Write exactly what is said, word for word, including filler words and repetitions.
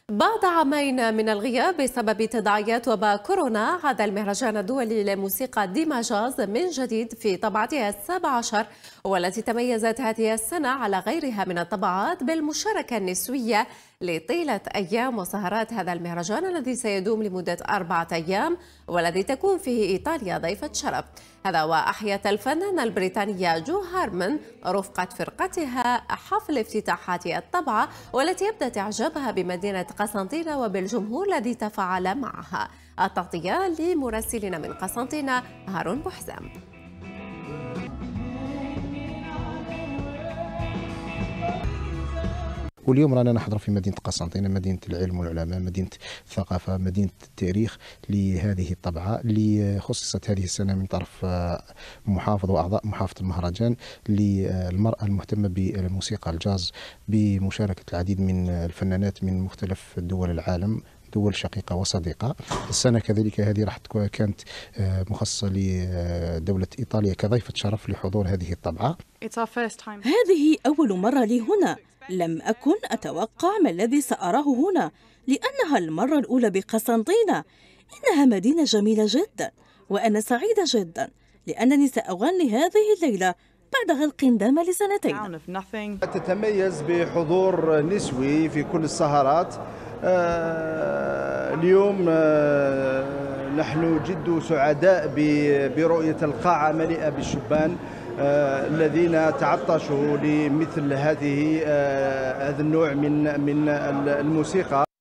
بعد عامين من الغياب بسبب تداعيات وباء كورونا، عاد المهرجان الدولي للموسيقى ديماجاز من جديد في طبعتها السابعة عشر، والتي تميزت هذه السنة على غيرها من الطبعات بالمشاركة النسوية لطيلة أيام وسهرات هذا المهرجان الذي سيدوم لمدة أربعة أيام، والذي تكون فيه إيطاليا ضيفة شرف. هذا وأحيت الفنانة البريطانية جو هارمون رفقة فرقتها حفل افتتاح هذه الطبعة، والتي أبدت إعجابها بمدينة قسنطينة وبالجمهور الذي تفاعل معها. التغطية لمراسلنا من قسنطينة هارون بوحزام. واليوم رانا نحضر في مدينة قسنطينة، مدينة العلم والعلماء، مدينة الثقافة، مدينة التاريخ، لهذه الطبعة اللي خصصت هذه السنة من طرف محافظ وأعضاء محافظة المهرجان للمرأة المهتمة بالموسيقى الجاز، بمشاركة العديد من الفنانات من مختلف دول العالم، دول شقيقة وصديقة. السنة كذلك هذه راح تكون كانت مخصصة لدولة إيطاليا كضيفة شرف لحضور هذه الطبعة. هذه أول مرة لي هنا، لم أكن أتوقع ما الذي سأراه هنا، لأنها المرة الأولى بقسنطينة. إنها مدينة جميلة جدا، وأنا سعيدة جدا لأنني سأغني هذه الليلة بعد غلق دام لسنتين. تتميز بحضور نسوي في كل السهرات. آه اليوم آه نحن جد سعداء برؤية القاعة مليئة بالشبان آه الذين تعطشوا لمثل هذه آه هذا النوع من من الموسيقى.